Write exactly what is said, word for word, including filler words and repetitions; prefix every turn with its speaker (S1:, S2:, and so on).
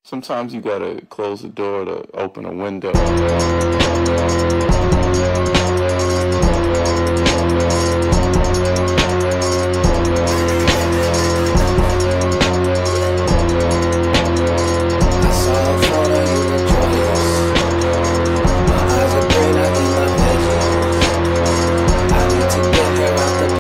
S1: Sometimes you gotta close the door to open a window.